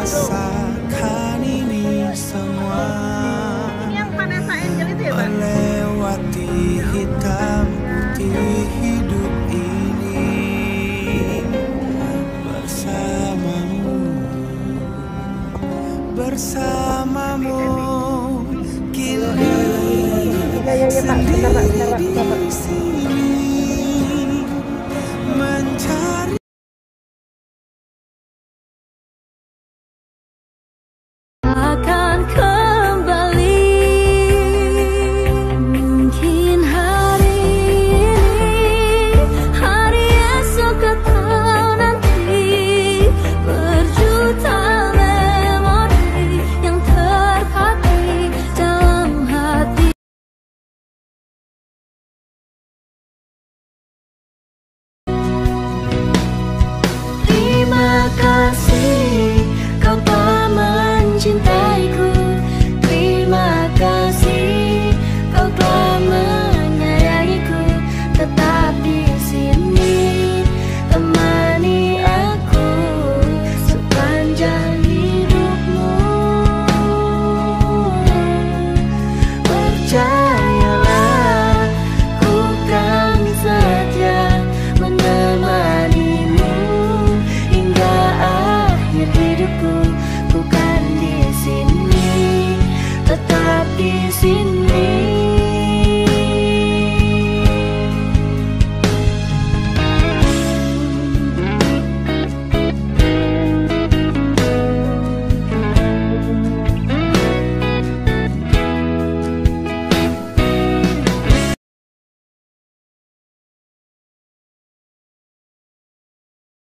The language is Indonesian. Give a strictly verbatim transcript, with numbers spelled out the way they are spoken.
merasakan ini semua. Ini yang Vanessa Angel itu ya, Pak? Melewati hitam putih hidup ini bersamamu, bersamamu kini sendiri di sini mencari. Akan kembali mungkin hari ini, hari esok atau nanti, berjuta memori yang terhati dalam hati. Terima kasih